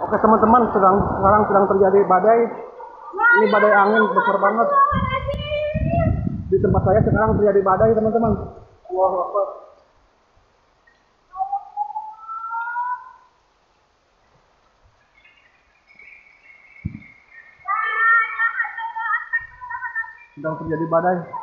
Oke teman-teman, sekarang sedang terjadi badai. Ini badai angin besar banget. Di tempat saya sekarang terjadi badai teman-teman. Wah, apa? Sedang terjadi badai.